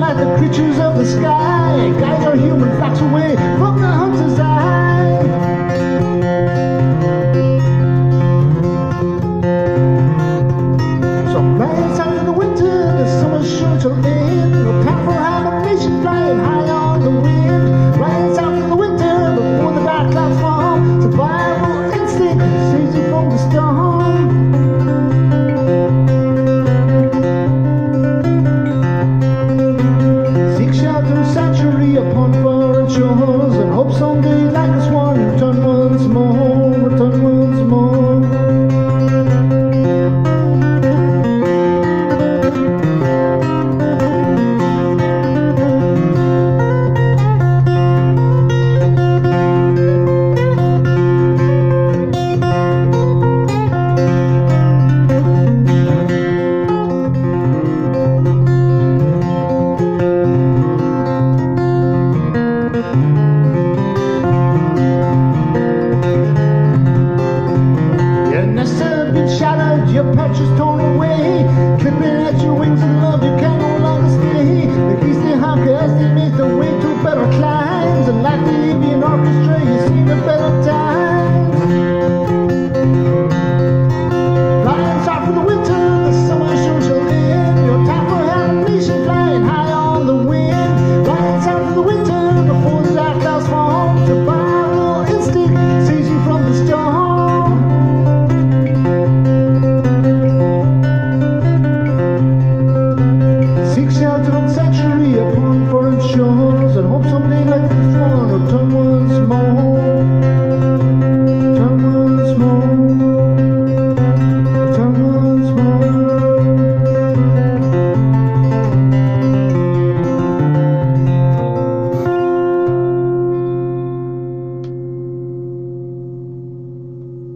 like the creatures of the sky, guide our human flocks away from the hunter's eye. Some rise out in the winter, the summer's sure to end. No time for hibernation, flying high on the wind. Rise out in the winter before the dark clouds fall. Survival instinct saves you from the storm. Seek shelter sanctuary upon foreign shores, and hope someday like this one return once more, return once more. Your patch is torn away, clipping at your wings and love you can't